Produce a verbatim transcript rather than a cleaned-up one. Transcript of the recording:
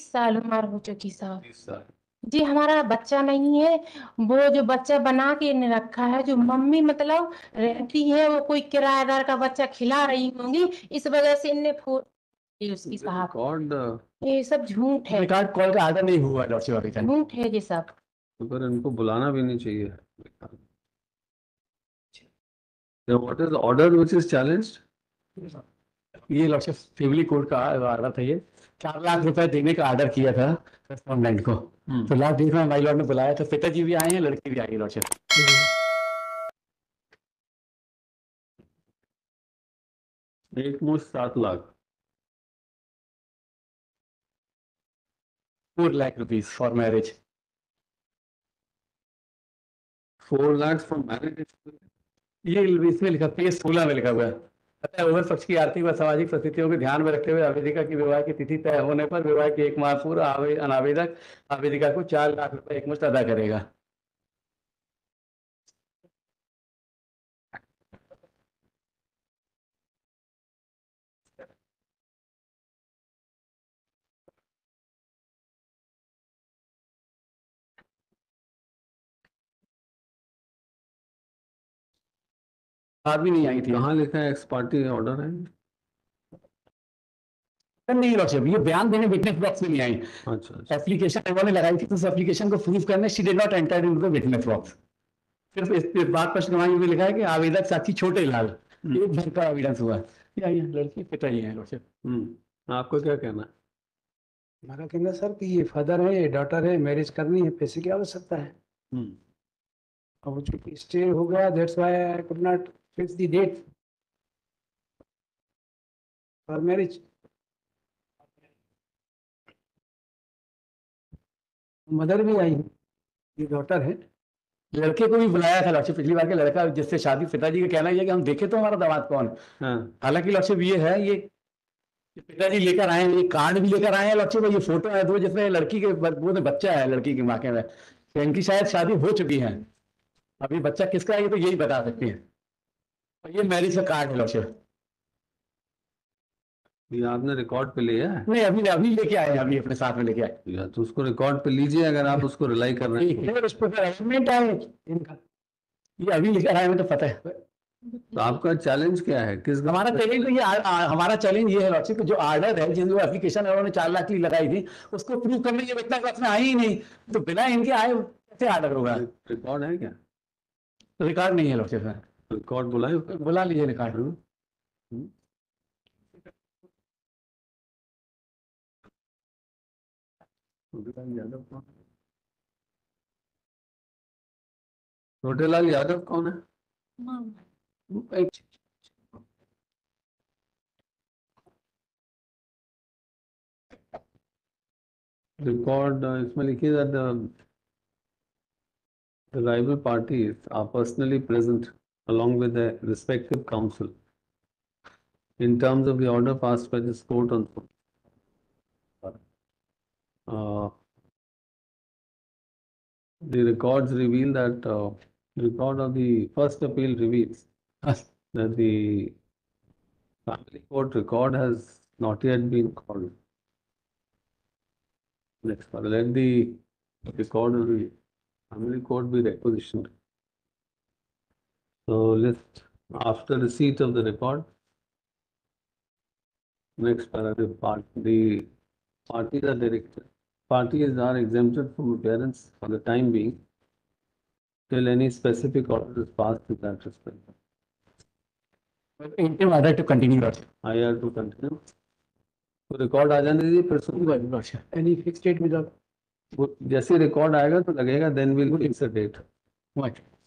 साल उम्र हो चुकी साहब। तीस साल। जी हमारा बच्चा नहीं है। वो जो बच्चा बना के इन्हें रखा है, जो मम्मी मतलब रहती है, वो कोई किराएदार का बच्चा खिला रही होंगी, इस वजह से इनने फोन की उसकी साहब। रिकॉर्ड ये सब झूठ है, रिकॉर्ड कॉल का आर्डर नहीं हुआ लॉर्डशिप अभी तक। झूठ है जी साहब। पर इनको बुलाना भी नहीं चाहिए। What is order which is challenged? ये लॉर्डशिप फैमिली कोर्ट का आर्डर था। ये चार लाख रुपए देने का ऑर्डर किया था रेस्पोंडेंट को। तो लास्ट डेट में माई लॉर्ड ने बुलाया, तो पिताजी भी आए हैं, लड़की भी आई है लॉर्डशिप। एक मुश्त सात lakh. Four lakh rupees for marriage. Four lakh for marriage. ये इसमें लिखा, पेज सोलह में लिखा हुआ है। अतः उभय पक्ष की आर्थिक व सामाजिक परिस्थितियों को ध्यान में रखते हुए आवेदिका की विवाह की तिथि तय होने पर विवाह के एक माह पूर्व आवे- अनावेदक आवेदिका को चार लाख रुपए एकमुश्त अदा करेगा। बात भी नहीं आई थी। कहाँ लिखा है एक्स पार्टी ऑर्डर है? नहीं लॉर्डशिप, ये बयान देने विटनेस बॉक्स में नहीं आई। अच्छा अच्छा। एप्लीकेशन इन्होंने लगाई थी, तो उस एप्लीकेशन को प्रूव करने she did not enter into the witness box. सिर्फ इस इस बात पर गवाही में लिखा है कि आवेदक साथी छोटे लाल, एक घर का एविडेंस हुआ। ये आई है लड़की, पिताजी है लॉर्डशिप। हम्म आपको क्या कहना है? हमारा कहना सर कि ये फादर है, ये डॉटर है, मैरिज करनी है, पैसे की आवश्यकता है। हम्म अब चूंकि स्टे हो गया, that's why I could not fix the date for marriage. Mother भी आई है, ये डॉटर है। लड़के को भी बुलाया था लॉर्डशिप पिछली बार के, लड़का जिससे शादी, पिताजी का कहना ये है कि हम देखे तो हमारा दामाद कौन है। हाँ हालांकि लॉर्डशिप ये है, ये ये पिताजी लेकर आए हैं, ये कार्ड भी लेकर आए हैं लॉर्डशिप, ये फोटो है दो जिसमें लड़की के ब- वो बच्चा है लड़की की माँ के में, तो इनकी शायद शादी हो चुकी है। अभी बच्चा किसका है ये तो यही बता सकती है। और ये मैरिज का कार्ड है लॉर्डशिप। ये आपने रिकॉर्ड पे लिया है? नहीं अभी अभी लेके आए हैं, अभी अपने साथ में लेके आए। या तो उसको रिकॉर्ड पे लीजिए अगर आप उसको रिलाई कर रहे हैं। फिर उस पर अरेंजमेंट है इनका, ये अभी लेकर आए हमें तो पता है। तो आपका चैलेंज क्या है? किस हमारा चैलेंज तो ये आ, आ, हमारा चैलेंज ये है लॉर्डशिप कि जो आर्डर है, जिन जो एप्लीकेशन है उन्होंने चार लाख की लगाई थी, उसको प्रूव करने के इतना क्लास में आई ही नहीं, तो बिना इनके आए कैसे आर्डर होगा? रिकॉर्ड है क्या? रिकॉर्ड नहीं है लॉर्डशिप में। रिकॉर्ड बुलाए? बुला लीजिए रिकॉर्ड। हम्म। यादव कौन? छोटेलाल यादव कौन है? रिकॉर्ड इसमें लिखिए that the the rival parties are personally present along with their respective counsel in terms of the order passed by this court on uh, the records reveal that uh, record of the first appeal reveals that the family court record has not yet been called. Next, let the record of the family court be requisitioned. So let after receipt of the record, next paragraph, part the parties are directed. Parties are exempted from appearance for the time being till any specific order is passed in that respect. interim order to continue लॉर्डशिप। I have to continue. तो record आ जाने दीजिए, फिर सुनिए lordship any fix date without. वो जैसे record आएगा तो लगेगा, then will fix a date.